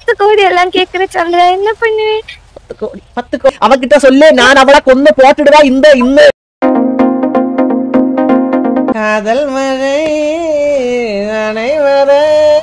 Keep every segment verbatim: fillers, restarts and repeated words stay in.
பத்து கோடி எல்லாம் கேக்குற சொல்ற என்ன பண்ணுவேன்? பத்து கோடி அவகிட்ட சொல்லு, நான் அவளை கொன்னு போட்டுடுவா. இந்த இந்த காதல் மழை அனைவர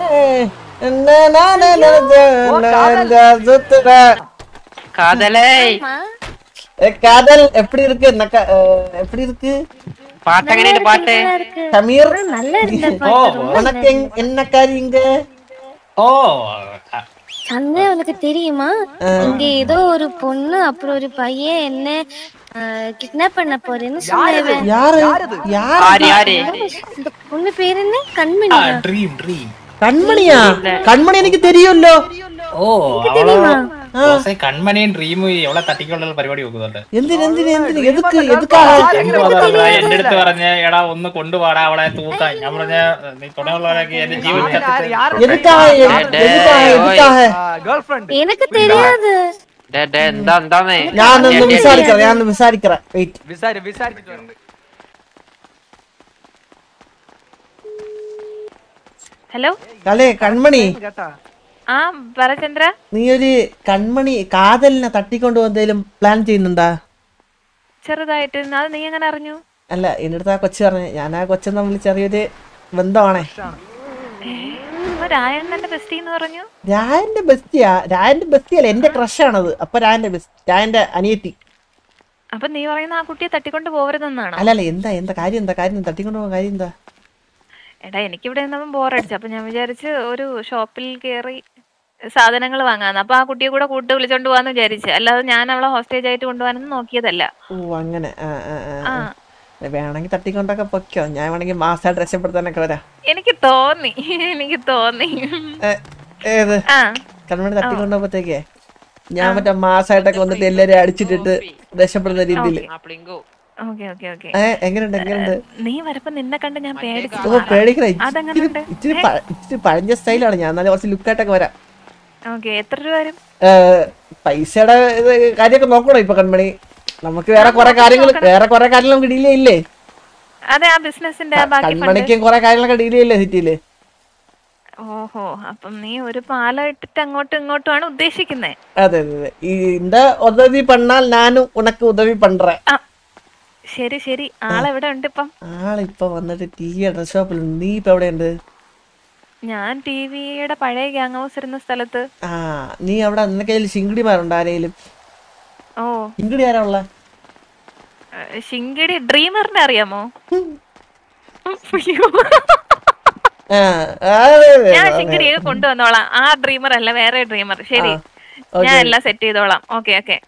காதலை காதல் எப்படி இருக்கு? எப்படி இருக்கு பாட்டு பாட்டு சமீர்? உனக்கு என்ன காரியங்க? ஓ சந்தை உனக்கு தெரியுமா? இங்க ஏதோ ஒரு பொண்ணு அப்புறம் ஒரு பையன் என்ன கிட்னாப் பண்ண போறேன்னு சொன்னேன். யாரு யாரு? இந்த பொண்ணு பேரு என்ன? கண்மணி. ட்ரீம் ட்ரீம் கண்மணியா? கண்மணி எனக்கு தெரியும்ல. ഓ അവളെ കൺമണിയും ഡ്രീമും എവിടെ തട്ടിക്കൊണ്ടുള്ള പരിപാടി നോക്കുന്നുണ്ട്. എന്റെ അടുത്ത് പറഞ്ഞ എടാ ഒന്ന് കൊണ്ടുപോടാ അവളെ തൂക്കാൻ. ഞാൻ പറഞ്ഞ നീ തുണയുള്ളവരൊക്കെ എന്റെ ജീവിതത്തിൽ எனக்கு தெரியாது. ഞാനൊന്ന് വിസാരിക്കാം ഞാനൊന്ന് വിസാരിക്കാം വെയിറ്റ് വിസാരി വിസാരിച്ചിട്ട് വരണ്ട്. ഹലോ കലേ കൺമണി. ആ പറ ചന്ദ്ര. നീ ഒരു കൺമണി കാതലിനെ തട്ടിക്കൊണ്ടു എന്തേലും പ്ലാൻ ചെയ്യുന്നുണ്ടാ? ചെറുതായിട്ട്. അത് നീ എങ്ങനെ അറിഞ്ഞു? അല്ല എന്റെ അടുത്ത് ആ കൊച്ചു പറഞ്ഞു. ഞാൻ ആ കൊച്ചെന്ന് തമ്മിൽ ചെറിയൊരു ബന്ധമാണേ. രായണ്ണന്റെ ബെസ്റ്റി എന്ന് പറഞ്ഞു. രായന്റെ ബെസ്റ്റിയാ? രായന്റെ ബെസ്റ്റി അല്ല, എന്റെ ക്രഷ് ആണത്. അപ്പൊ രായന്റെ ബെസ്റ്റ്, രായന്റെ അനിയത്തി. അപ്പൊ നീ പറയുന്ന ആ കുട്ടിയെ തട്ടിക്കൊണ്ട് പോകരുതെന്നാണ്? അല്ല അല്ല എന്താ എന്താ കാര്യം? എന്താ കാര്യം? തട്ടിക്കൊണ്ട് പോകാൻ കാര്യം എന്താ? എടാ എനിക്കിവിടെ നിന്നപ്പം ബോറടിച്ചു. അപ്പൊ ഞാൻ വിചാരിച്ച് ഒരു ഷോപ്പിൽ കയറി സാധനങ്ങൾ വാങ്ങാന്ന്. അപ്പൊ ആ കുട്ടിയെ കൂടെ കൂട്ട് വിളിച്ചോണ്ട് പോവാന്ന് വിചാരിച്ചു. അല്ലാതെ ഞാൻ അവളെ ഹോസ്റ്റേജ് ആയിട്ട് കൊണ്ടുപോകാനൊന്നും നോക്കിയതല്ല. ഓ അങ്ങനെ. വേണമെങ്കിൽ തട്ടിക്കൊണ്ടൊക്കെ പൊക്കോ. ഞാൻ വേണമെങ്കിൽ മാസമായിട്ട് രക്ഷപ്പെടുത്താനൊക്കെ വരാം. എനിക്ക് തോന്നി എനിക്ക് തോന്നി ഏത് കൺമണി തട്ടിക്കൊണ്ടപ്പോഴത്തേക്കേ ഞാൻ മറ്റേ മാസമായിട്ടൊക്കെ വന്നിട്ട് എല്ലാരും അടിച്ചിട്ടിട്ട് രക്ഷപ്പെടുന്ന രീതിയിൽ. എങ്ങനെയുണ്ട് എങ്ങനെയുണ്ട്? നീ വരപ്പോ നിന്നെ കണ്ട് ഞാൻ പേടിച്ചു. ഓ പേടിക്കണ. ഇച്ചിരി ഇച്ചിരി പഴഞ്ഞ സ്റ്റൈലാണ് ഞാൻ. എന്നാലും കുറച്ച് ലുക്കായിട്ടൊക്കെ വരാം. എത്ര രൂപ വരും? പൈസയുടെ കാര്യമൊക്കെ നോക്കണോ ഇപ്പൊ കൺമണി? നമുക്ക് വേറെ കുറെ കാര്യങ്ങൾ വേറെ കുറെ കാര്യങ്ങൾ നമുക്ക് ഡീൽ ചെയ്യില്ലേ? അതെ, ആ ബിസിനസിന്റെ കൺമണിക്കും കുറെ കാര്യങ്ങളൊക്കെ ഡീൽ ചെയ്യില്ലേ സിറ്റിയില്? ഓഹോ, അപ്പം നീ ഒരു പാലം ഇട്ടിട്ട് അങ്ങോട്ടും ഇങ്ങോട്ടും ആണ് ഉദ്ദേശിക്കുന്നേ? അതെ അതെ. இந்த உதவி பண்ணால் நானும் உனக்கு உதவி பண்றேன். ശരി ശരി. ആളെവിടെ ഉണ്ട് ഇപ്പം? ആളിപ്പോ വന്നിട്ട് ടി വി ഡ്രസ് ഷോപ്പിൽ. നീ ഇപ്പൊ എവിടെയുണ്ട്? ഞാൻ ടിവിയുടെ പഴയ ഗ്യാങ് ഹൗസ് ഇരുന്ന സ്ഥലത്ത്. ആ നീ അവിടെ നിനക്ക് അതിൽ ശിങ്കിടിമാരുണ്ട് ആരെങ്കിലും? ഓ ശിങ്കിടി ആരാ ഉള്ള? ശിങ്കിടി ഡ്രീമറിനെ അറിയാമോ? ഞാൻ ശിങ്കിടിയെ കൊണ്ടുവന്നോളാം. ആ ഡ്രീമർ അല്ല, വേറെ ഡ്രീമർ. ശരി, ഞാൻ എല്ലാം സെറ്റ് ചെയ്തോളാം. Okay okay.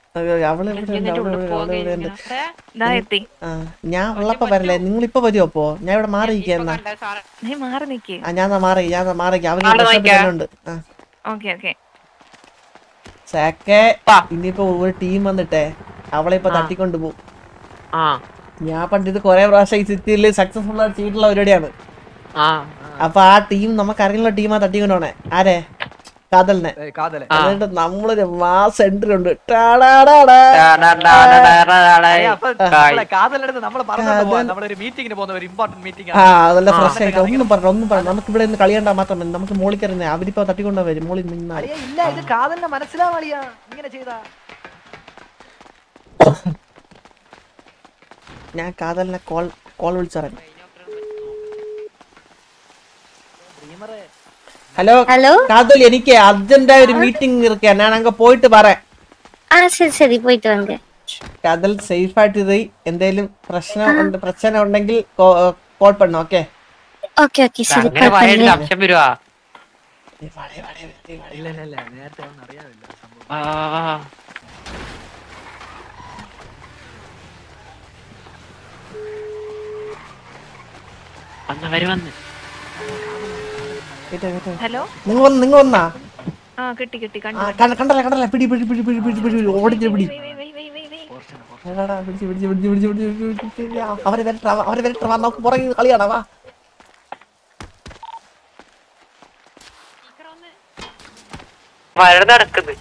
ഞാൻ ഉള്ളപ്പോ വരല്ലേ? നിങ്ങൾ ഇപ്പൊ വരുമോ? അപ്പോ ഞാൻ ഇവിടെ മാറിയിരിക്കുന്ന. നീ മാറി നിക്ക്. ഞാൻ മാറി ഞാൻ മാറിക്കാം. അവനുണ്ട്. ഇനിയിപ്പോ ഒരു ടീം വന്നിട്ടേ അവളെ ഇപ്പൊ തട്ടിക്കൊണ്ടു പോകും. ഞാൻ പണ്ടിത് കൊറേ പ്രാവശ്യം ഈ സിറ്റിയില് സക്സസ്ഫുൾ ആയിട്ട് ചെയ്തിട്ടുള്ള പരിപാടിയാണ്. അപ്പൊ ആ ടീം നമുക്ക് അറിയുന്ന ടീമാ തട്ടിക്കൊണ്ടോണേ. ആരെ? കാതലിനെ. എന്നിട്ട് നമ്മളൊരു മാസ് എൻട്രി ഉണ്ട്. അതല്ല ഫ്രഷ് ആയിട്ട് ഒന്നും പറഞ്ഞു ഒന്നും പറഞ്ഞു. നമുക്ക് ഇവിടെ നിന്ന് കളിയണ്ടാ മാത്രം മതി. നമുക്ക് മോളിൽ കയറുന്നേ. അവരിപ്പോ തട്ടിക്കൊണ്ടാ വരും. മോളിൽ നിന്നാ ഞാൻ കാതലിനെ കോൾ കോൾ വിളിച്ചറിയാം. ഹലോ ഹലോ കാതൽ, എനിക്ക് അർജന്റായ ഒരു മീറ്റിംഗ് ഇരിക്കാ. ഞാൻ അങ്ങ് പോയിട്ട് പറയാം. ആ ശരി ശരി, പോയിട്ട് വാங்க. കാതൽ സേഫ് ആയിട്ട് ഇരി. എന്തേലും പ്രശ്നം ഉണ്ട് പ്രശ്നം ഉണ്ടെങ്കിൽ കോൾ പണ്ണു. ഓക്കേ ഓക്കേ ഓക്കേ ശരി. സംശയം വരുവാ? നേരത്തെ ഒന്നും അറിയാമില്ല സംഭവം. വന്ന് വരു വന്ന് ഹലോ, നിങ്ങൾ വന്ന് നിങ്ങൾ വന്നാ? ആ കിട്ടി കിട്ടി. കണ്ടല്ല കണ്ടല്ല. പിടി പിടി പിടി പിടി പിടി പിടി ഓടിച്ച് പിടി. അവരെ വരട്ടെ അവരെ വരട്ടെ. നമുക്ക് പുറകെ കളിയാണോ? വാ. വര നടക്കുന്നത്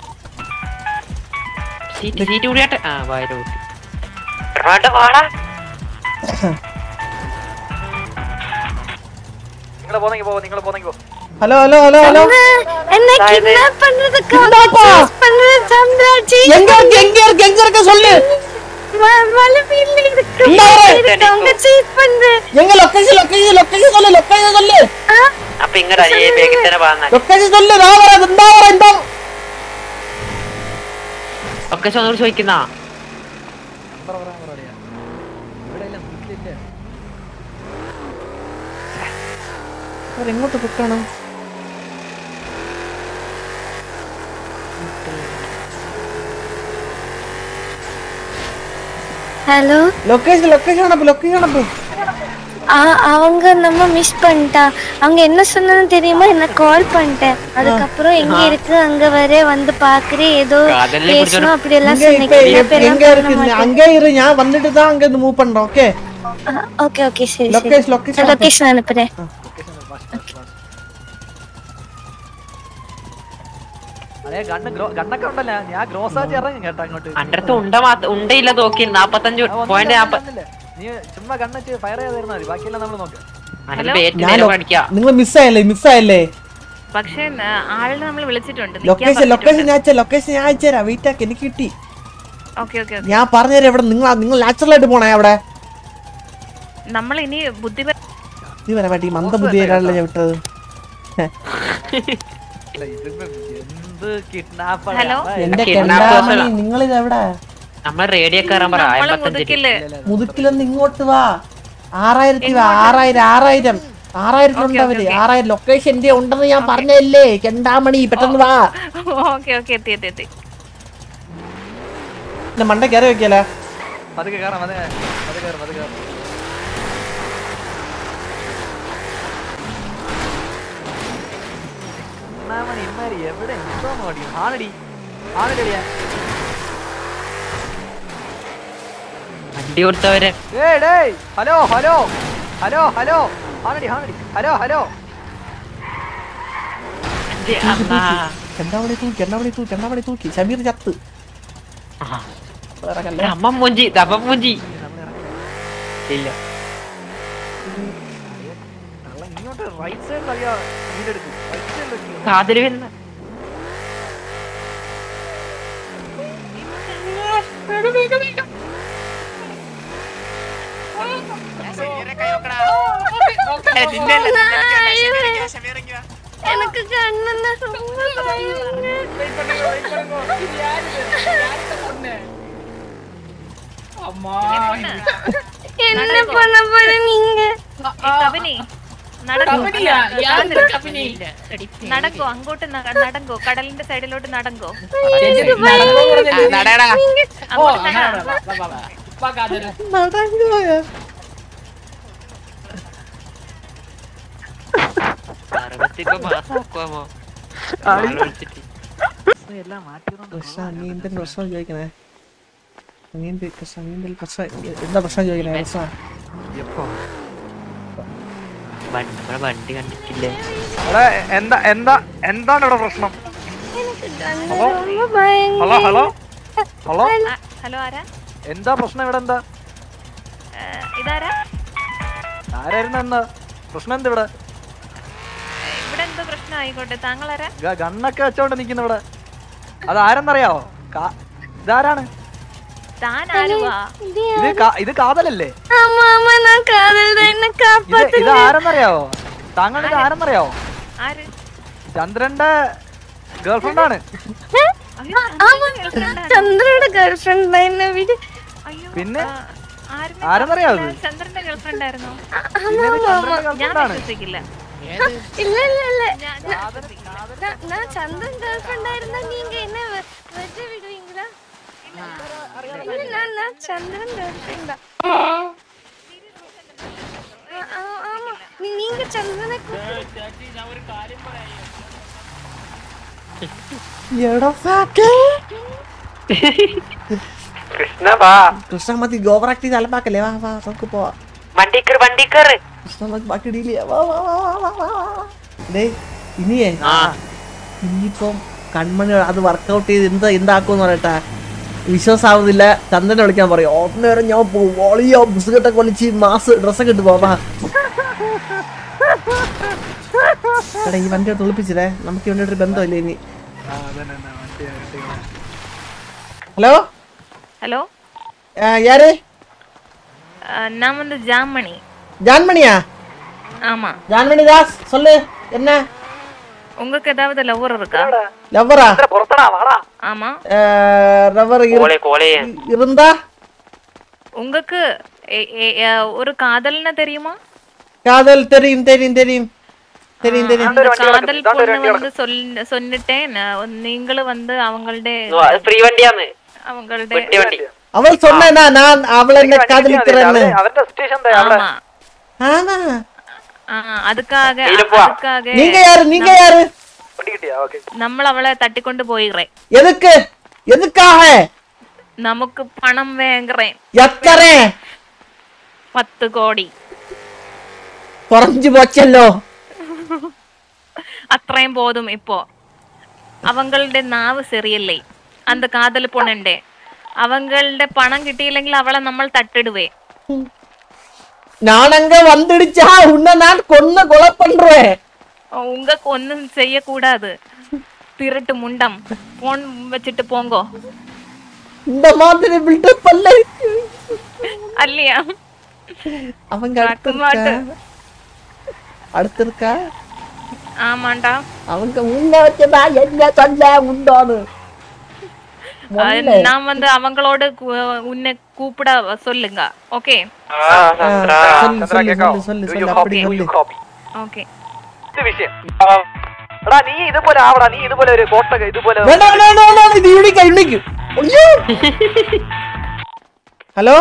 സീറ്റ് സീറ്റ് കൂടിയാട്ടെ. ആ വയലോട്ട് വാടാ. നിങ്ങളെ പോന്നെങ്കി പോ നിങ്ങളെ പോന്നെങ്കി പോ. ஹலோ ஹலோ ஹலோ ஹலோ என்ன கிட்னாப் பண்றதுக்கு பண்றது சந்திராஜி எங்க இருக்கு எங்க இருக்கு எங்க இருக்கு சொல்லு மலபில்ல இருக்கு அவங்க சீட் பண்ற எங்க லொகேஷன் லொகேஷன் லொகேஷன் சொல்லு லொகேஷன் சொல்லு அப்ப எங்கடா ஏ பேக்கிட்டே பாங்க ലൊക്കേഷൻ சொல்லு நான் வரேன் എന്താ வரேன் എന്താ ലൊക്കേഷൻ ഒന്നും ചോദിക്കുന്നാ നമ്പർ പറയാൻ പറയടാ ഇവിടെ ഇല്ല മുക്കിലില്ല അവർ എങ്ങോട്ട് പൊക്കണം ஹலோ லொகேஷன் லொகேஷன் அனுப்பு லொகேஷன் அனுப்பு அவங்க நம்ம மிஸ் பண்ணிட்டா அவங்க என்ன சொன்னதுன்னு தெரியுமா என்ன கால் பண்ணிட்டேன் அதுக்கப்புறம் எங்க இருக்கு அங்க வர வந்து பாக்குறேன் ஏதோ பேசணும் அப்படி எல்லாம் சொன்னீங்க எங்க இருக்கு அங்கே இரு நான் வந்துட்டு தான் அங்க இருந்து மூவ் பண்றோம் ஓகே ஓகே ஓகே சரி லொகேஷன் லொகேஷன் லொகேஷன் அனுப்புறேன் അതെ ഗണ്ണ് ഗണ്ണൊക്കെ ഉണ്ടല്ലോ ഞാൻ ഗ്രോസ് ആക്കി ഇറങ്ങും കേട്ടോ അങ്ങോട്ട് അണ്ടർത്ത് ഉണ്ട ഉണ്ടയില്ല നോക്കി നാപ്പത്തഞ്ച് പോയിന്റ് നീ ചുമ്മാ ഗണ്ണിച്ച് ഫയർ ചെയ്തിരുന്നാ മതി ബാക്കിയെല്ലാം നമ്മൾ നോക്കാം നിങ്ങൾ മിസ്സായല്ലേ മിസ്സായല്ലേ പക്ഷേ ആളിനെ നമ്മൾ വിളിച്ചിട്ടുണ്ട് ലൊക്കേഷൻ ലൊക്കേഷൻ ഞാൻ അയച്ച ലൊക്കേഷൻ ഞാൻ അയച്ചുതരാം വെയിറ്റ് ആക്കി എനിക്ക് കിട്ടി ഓക്കെ ഓക്കെ ഞാൻ പറഞ്ഞുതരാം ഇവിടെ നിങ്ങൾ നിങ്ങൾ നാച്ചുറൽ ആയിട്ട് പോണേ അവിടെ നമ്മൾ ഇനി ബുദ്ധി നീ വരാൻ പറ്റി മന്ദ ബുദ്ധിയാണല്ലോ ഞാൻ വിട്ടത് നിങ്ങൾ ഇത് എവിടെ നമ്മൾ റേഡിയോ കയറാൻ പറ മുതുക്കിലൊന്ന് ഇങ്ങോട്ട് വാ ആറായിരത്തി വാ ആറായിരം ആറായിരം ആറായിരത്തി ഉണ്ട് അവര് ആറായിരം ലൊക്കേഷൻ എന്റെ ഉണ്ടെന്ന് ഞാൻ പറഞ്ഞല്ലേ ചെണ്ടാമണി പെട്ടെന്ന് വാ മണ്ട കയറി വെക്കല പതുക്കെ കയറാം അതെ അത് കയറും അത് കയറും ഇമ്മാരി എവിടെ എന്തോ നോടി ആണടി ആണടിയാ വണ്ടി കൊടുത്തവരെ ഹലോ ഹലോ ഹലോ ഹലോ ആണടി ആണടി ഹലോ ഹലോ ചെണ്ടാമണി തൂക്കി ചെണ്ടാമണി തൂക്കി ചെണ്ടാമണി തൂക്കി ഷമീർ ചത്ത് അമ്മ മൂഞ്ചി ദപ്പ മൂഞ്ചി ഇല്ല ഇങ്ങോട്ട് റൈറ്റ് സൈഡിൽ അറിയാ വീടെടുക്കും റൈറ്റ് സൈഡിൽ കാതിരി വരുന്ന எனக்கு கண்ணன்னா ரொம்ப என்ன பண்ண போற நீங்க നടക്കോ അങ്ങോട്ട് നടങ്കോ കടലിന്റെ സൈഡിലോട്ട് നടങ്കോ പ്രശ്നം ചോദിക്കണേ എന്താ പ്രശ്നം ചോദിക്കണേ വണ്ടി കണ്ടിട്ടില്ലേ എന്താ എന്താ എന്താണ് ഇവിടെ പ്രശ്നം ഹലോ ഹലോ ഹലോ ഹലോ ആരാ എന്താ പ്രശ്നം ഇവിടെ എന്താ ഇതാരാ ആരായിരുന്നു എന്താ പ്രശ്നം എന്താ ഇവിടെ ഇവിടെ എന്തോ പ്രശ്നം ആയിക്കോട്ടെ താങ്കൾ ആരാ ഗണ്ണൊക്കെ വെച്ചോണ്ട് നിക്കുന്ന ഇവിടെ അത് ആരെന്നറിയാവോ ഇതാരാണ് ഇത് കാതലല്ലേ ഇത് ആരെന്നറിയാവോ താങ്കളുടെ ഇത് ആരെന്നറിയാവോ ചന്ദ്രന്റെ ഗേൾഫ്രണ്ട് ആണ് ചന്ദ്രയുടെ ഗേൾഫ്രണ്ട് പിന്നെ ആരെന്നറിയാവോ ചന്ദ്രന്റെ ഗേൾഫ്രണ്ട് ആയിരുന്നോ ഇല്ല ഇല്ല ഇല്ല நான் சந்திரன் கேர்ள்ஃப்ரெண்டா இருந்தா நீங்க என்ன வெஜ் விடுவீங்களா இல்ல நான் நான் சந்திரன் கேர்ள்ஃப்ரெண்டா ஆமா நீங்க சந்திரனை ചേച്ചി ഞാൻ ഒരു കാര്യം പറയാം എടാ ഫാക്ക് കൃഷ്ണ വാ കൃഷ്ണ മതി ഓവർ ആക്ട് ചെയ്ത് അലമ്പാക്കല്ലേ വാ വാ നമുക്ക് പോവാ വണ്ടി കയറി വണ്ടി കയറി കൃഷ്ണ നമുക്ക് ബാക്കി ഡീൽ ചെയ്യാം വാ വാ വാ വാ ഡേ ഇനിയേ ഇനിയിപ്പം കൺമണി അത് വർക്കൗട്ട് ചെയ്ത് എന്താ എന്താക്കുമെന്ന് പറയട്ടാ വിശ്വാസാവുന്നില്ല ചന്ദ്രനെ വിളിക്കാൻ പറയും ഓപ്പനേരം ഞാൻ പോകും വോളിയോ ബിസ്കറ്റൊക്കെ വലിച്ച് മാസ് ഡ്രസ്സൊക്കെ ഇട്ട് പോവാ എടാ ഈ വണ്ടി തുളിപ്പിച്ചില്ലേ, നമുക്ക് ഇവന്റെ ഒരു ബന്ധമില്ല ഇനി. ஹலோ ஹலோ யாரு? நான் வந்து ஜான்மணி. ஜான்மணியா? ஆமா. ஜான்மணி தாஸ், சொல்லு என்ன? உங்களுக்கு ஏதாவது லவ்வர் இருக்கா? லவ்வரா? പുറത്തടാ വാടാ. ஆமா. லவ்வர் கோலே கோலே இருந்தா உங்களுக்கு ஒரு காதல்னா தெரியுமா? காதல் தெரியும் தெரியும் தெரியும் தெரியும் தெரியும். காதல் பொண்ணு வந்து சொல்லிட்டேன், நீங்களும் வந்து அவங்களுடைய ഫ്രീ വണ്ടിയാണ്. அவங்களுடைய വണ്ടി அவள் சொன்னா நான் அவளை என்ன காதலிக்கிறேன்னு. അവന്റെ സ്റ്റേഷൻ അവിടെ. ஆமா. அதுக்காக அதுக்காக நீங்க யாரு? நீங்க யாரு? നമ്മൾ അവളെ തട്ടിക്കൊണ്ട് പോയിറേ. எதுக்கு? எதுக்காக? നമുക്ക് പണം വേങ്ങറേ. എത്ര? പത്ത് കോടി. കുറഞ്ഞു പോച്ചല്ലോ. അത്രയും പോതും ഇപ്പോ. അവങ്ങളുടെ നാവ് ശരിയല്ലേ, அந்த காதல் பொண்ணுண்டே. அவங்களுடைய பணம் கிட்டியிല്ലെങ്കിൽ அவளை നമ്മൾ തട്ടിടുവേ. நான் அங்க வந்துடுச்சா உன்னை நான் கொன்னு கொலை பண்றேன். உங்களுக்கு ஒண்ணும் செய்ய கூடாது. திருட்டு முண்டம், போன் வச்சிட்டு போங்கோ. இந்த மாதிரி பில்டப் பண்ணல அல்லையா? அவங்க அடுத்து இருக்கா? ஆமாண்டா. அவங்க முன்ன வச்சதா என்ன சொல்ல உண்டானு. நான் வந்து அவங்களோட உன்னை கூப்பிட சொல்லுங்க. ஓகே சொல்லு சொல்லு சொல்லு சொல்லு அப்படி சொல்லு. ஓகே ഇത് വിഷയം. എടാ നീ ഇതുപോലെ ആവടാ, നീ ഇതുപോലെ ഒരു കോട്ട ഇതുപോലെ. വേണ്ട വേണ്ട വേണ്ട, ഇത് യൂണിക്ക് യൂണിക്ക്. ഹലോ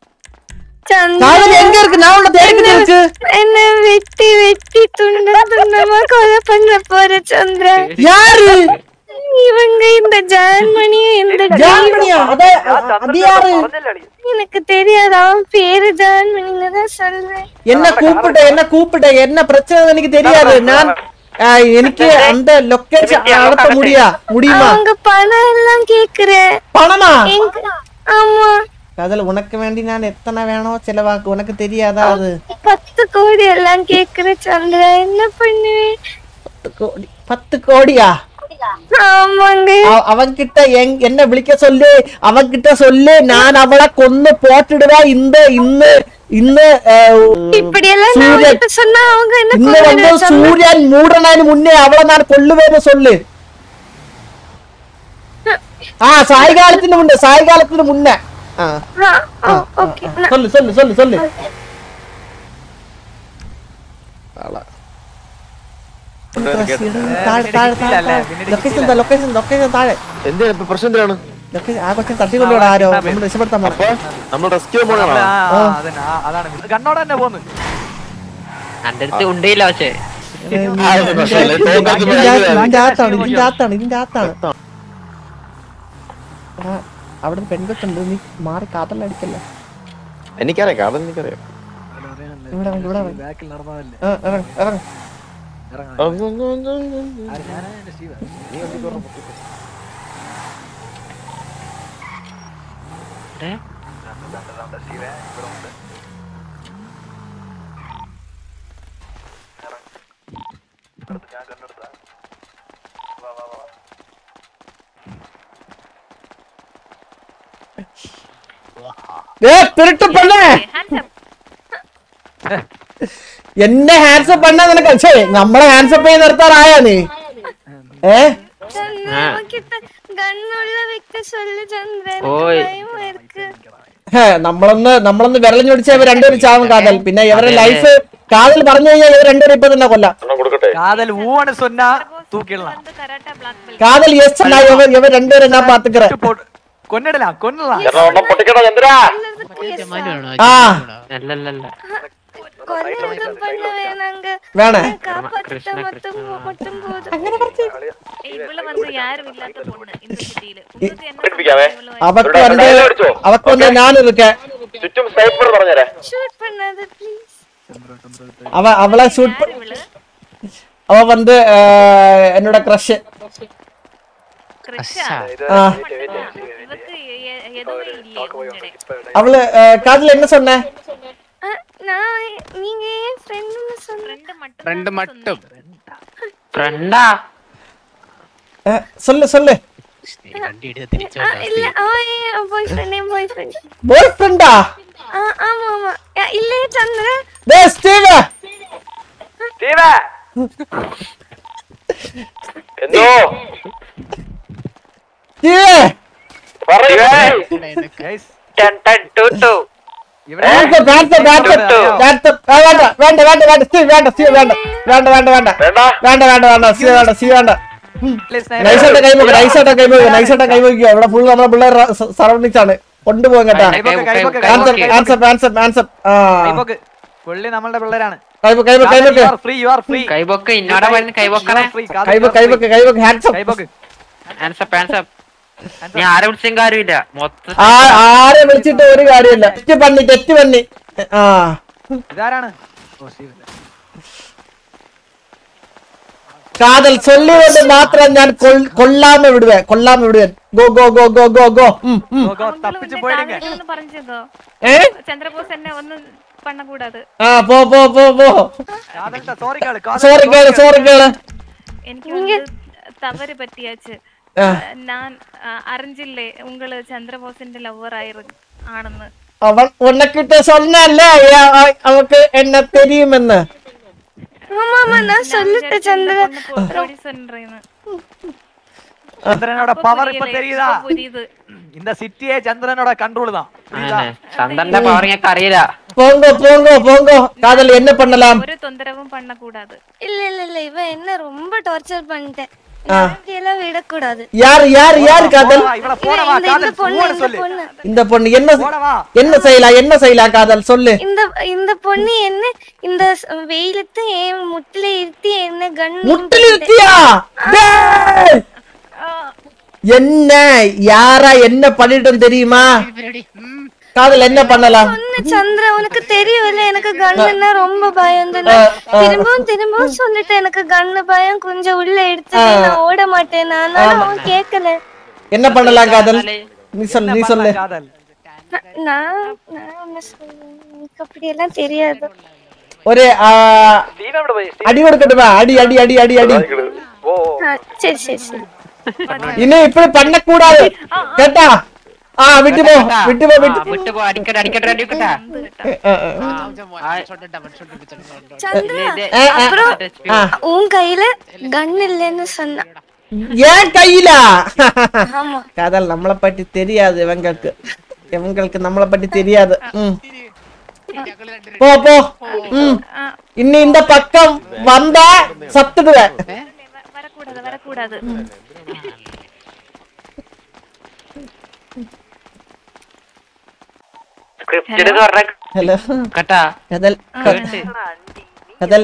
எங்க இருக்கு? நான் உன்னை தேடிக்கிட்டு இருக்கு. என்ன வெட்டி வெட்டி துண்டு துண்டமா கொலை பண்ண போற சந்திரா. யாரு இவங்க? இந்த ஜான்மணியும் இந்த ஜான்மணியா? அத அது யாரு? எனக்கு தெரியாது, அவன் பேரு ஜான்மணின்னு தான் சொல்றேன். என்ன கூப்பிட்ட என்ன கூப்பிட்ட என்ன பிரச்சனை எனக்கு தெரியாது. நான் எனக்கு அந்த லொகேஷன் அனுப்ப முடியா முடியுமா? அவங்க பணம் எல்லாம் கேக்குறேன். பணமா? ஆமா. காதல் உனக்கு வேண்டி நான் எத்தனை வேணும் செலவாக்கு உனக்கு தெரியாதா? அது பத்து கோடி எல்லாம் கேக்குற சந்திரா, என்ன பண்ணுவேன்? பத்து கோடி? பத்து கோடியா? ஆமாங்க. அவன்கிட்ட என்ன விളിக்க சொல்லு, அவன்கிட்ட சொல்லு நான் அவளை கொன்னு போட்டுடுவேன். இந்த இன்னு ഇന്ന് ഇന്ന് വന്ന് സൂര്യൻ മൂടണതിന് മുന്നേ അവളെ ഞാൻ കൊല്ലുവേന്ന് சொல்லு. ആ സായകാലത്തിന് മുന്നേ സായകാലത്തിന് മുന്നേ சொல்லு சொல்லு சொல்லு சொல்லு. ലൊക്കേഷൻ ലൊക്കേഷൻ താഴെ. എന്താണ് പ്രശ്നം? എന്താണ് ആ കൊച്ചിനെ തട്ടിക്കൊണ്ടുപോടാ ആരോ. നമ്മൾ രക്ഷപ്പെടുത്താൻ നമ്മൾ റെസ്ക്യൂ പോകണം. കണ്ണോടെ തന്നെ പോന്ന്. എന്റെ അടുത്ത് ഉണ്ടയില്ല. പക്ഷേ ഇതിന്റെ അകത്താണ് ഇതിന്റെ അകത്താണ് ഇതിന്റെ അകത്താണ്. അവിടെ പെൺകൊച്ചുണ്ട്, നീ മാറി കാതല്ല അടിക്കല്ല. എനിക്കറിയാം കാതൽ എനിക്കറിയാം. ഇവിടെ ഇവിടെ ഇറങ്ങ. திருட்டு பண்ண എന്നെ ഹാൻഡ്സപ്പ് பண்ண നിനക്ക് നമ്മളെ ഹാൻഡ്സപ്പ് ചെയ്ത് നിർത്താറായാ നീ? ഏ നമ്മളൊന്ന് നമ്മളൊന്ന് വിരളം ചൊടിച്ചാൽ ഇവർ രണ്ടുപേരും ചാവും കാതൽ. പിന്നെ ഇവരുടെ ലൈഫ് കാതൽ പറഞ്ഞു കഴിഞ്ഞാൽ ഇവർ രണ്ടുപേരും ഇപ്പൊ തന്നെ കൊല്ലാം. കാതൽ യെസ് ഇവർ ഇവർ രണ്ടുപേരും ഞാൻ പാത്തുക്കറ കൊന്നിടലാ കൊന്നലാ. ആ വേണേ അവക്ക് അവക്കൊന്ന് ഞാൻ ഇരിക്കേ. അവ അവളെ ഷൂട്ട് അവ വന്ന് എന്നോட ക്രഷ്. அவளு காதல என்ன சொன்ன? நீங்க ஃப்ரெண்ட் மட்டும் ஃப்ரெண்ட் மட்டும் ഫ്രണ്ടാ சொல்லு சொல்லு இல்ல அவன் பாய் ஃப்ரெண்ட் என் பாய் ஃப்ரெண்ட் பாய் ஃப்ரெண்டா ஆமா ஆமா இல்ல சந்திரன் டேய் ஸ்டீவ் സ്റ്റീവ എന്തോ Steve guys ten ten two two ഇവിടെ വാട്സ്ആപ്പ് വാട്സ്ആപ്പ് വാട്സ്ആപ്പ് വേണ്ട വേണ്ട വേണ്ട വേണ്ട സ്ടീവ് വേണ്ട സ്ടീവ് വേണ്ട വേണ്ട വേണ്ട വേണ്ട വേണ്ട വേണ്ട വേണ്ട സ്ടീവ് വേണ്ട സ്ടീവ് വേണ്ട നൈസായിട്ട് കൈമുക്ക് നൈസായിട്ട് കൈമുക്ക് നൈസായിട്ട് കൈമുക്കുക ഇവിടെ ഫുൾ നമ്മുടെ പിള്ളേർ സറൗണ്ടിങ്സ് ആണ് കൊണ്ടുപോകാൻ കേട്ടാ ആൻസർ ആൻസർ ആൻസർ ആ കൈപോക്ക് പുള്ളി നമ്മളുടെ പിള്ളേരാണ് കൈമുക്ക് കൈമുക്ക് കൈമുക്ക് ഫ്രീ യു ആർ ഫ്രീ കൈബൊക്കെ ഇന്നോടെ പറഞ്ഞ് കൈബൊക്കണേ കൈമുക്ക് കൈമുക്ക് കൈമുക്ക് ഹാൻഡ്സ് കൈപോക്ക് ആൻസപ്പ് ആൻസപ്പ് ഞാൻ ആരെ വിളിച്ചും കാര്യമില്ല മൊത്തം ആ ആരെ വിളിച്ചിട്ട് ഒരു കാര്യമില്ല തെറ്റ് പന്നി തെറ്റ് പന്നി ആ ഇതാരാണ് ഓ സ്റ്റീവ് കാതൽ ചൊല്ലിക്കൊണ്ട് മാത്രം ഞാൻ കൊള്ളാമ വിടുവേ കൊള്ളാമ വിടുവേ go go go go go go തപ്പിച്ചു പോയിടുங்க പറഞ്ഞോ ഏ ചന്ദ്രബോസ് എന്നെ ഒന്നും പണ്ണകൂടാതെ ആ പോ പോ പോ പോ സോറി കേള് സോറി കേള് സോറി കേള് എനിക്ക് வந்து தவறு பத்தியாச்சு நான் അറിഞ്ഞില്ലേ ഉങ്ങള് ചന്ദ്രബോസിന്റെ ലവർ ആണെന്ന് അവൻ ഉന്നക്കിട്ട് சொன்னല്ലേ അവക്ക് എന്നെ தெரியுമെന്ന് ஆமா ஆமா நான் சொல்லிட்டேன் சந்திரன் பொடி சொல்றேன்னு ചന്ദ്രനോட പവർ ഇപ്പോ தெரியுதா இந்த சிட்டியே ചന്ദ്രനോட கண்ட்ரோல் தான் ചന്ദ്രന്റെ പവർ ഞങ്ങൾക്ക് അറിയില്ല போங்க போங்க போங்க காதல் என்ன பண்ணலாம் ஒரு தொந்தரவும் பண்ண கூடாது இல்ல இல்ல இல்ல இவன் என்ன ரொம்ப டார்ச்சர் பண்ணிட்டேன் எல்லாம் விடக்கூடாது யார் யார் யார் காதல் இவள போடவா காதல் போடு சொல்லு இந்த பொண்ணு என்ன என்ன செய்யலாம் என்ன செய்யலாம் காதல் சொல்லு இந்த இந்த பொண்ணு என்ன இந்த வெயிலத்து என் முட்டில இருத்தி என்ன கன் முட்டில இருத்தியா என்ன யாரா என்ன பண்ணிட்டோம் தெரியுமா காதல் என்ன பண்ணலாம் சந்திர உனக்கு தெரியல எனக்கு கண்ணுன்னா ரொம்ப பயம் திரும்பவும் திரும்பவும் சொல்லிட்டு எனக்கு கண்ணு பயம் கொஞ்சம் உள்ள எடுத்து நான் ஓட மாட்டேன் ஆனாலும் அவன் கேட்கல என்ன பண்ணலாம் காதல் நீ சொல்லு நீ சொல்லு காதல் நான் நான் என்ன சொல்றேன் எனக்கு அப்படி எல்லாம் தெரியாது ஒரு அடி கொடுக்கட்டுமா அடி அடி அடி அடி அடி சரி சரி சரி இன்னும் இப்படி பண்ண கூடாது கேட்டா ஆ விட்டு போ விட்டு போ விட்டு വിട്ടു പോ അടിക്കട്ടെ അടിക്കട്ടെ അടിക്കട്ടെ அப்புறம் உன் கையில கன் இல்லைன்னு சொன்ன ஏன் கையில காதல் நம்மளை பத்தி தெரியாது இவங்களுக்கு இவங்களுக்கு நம்மளை பத்தி தெரியாது போ போ இன்னும் இந்த பக்கம் வந்தா சத்துடுவேன் வரக்கூடாது வரக்கூடாது ഹലോ കേട്ടാ കതൽ കതൽ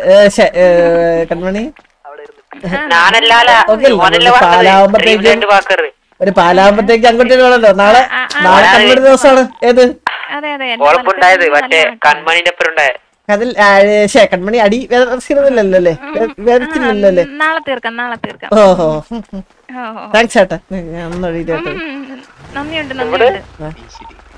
കൺമണി ഒരു പാലാകുമ്പത്തേക്ക് അങ്ങോട്ട് വേണല്ലോ നാളെ നാളെ കൺമണി ദിവസമാണ് ഏത് കതൽ ശേ കൺമണി അടി വേദനില്ലല്ലോ അല്ലേ വേദനിച്ചില്ലല്ലോ അല്ലേ നാളെ തീർക്കാം നാളെ തീർക്കാം ഓഹോ താങ്ക്സ് ചേട്ടാ ഞാൻ ഒന്നും എഴുതിയിട്ട് നന്ദിയുണ്ട് നന്ദിയുണ്ട്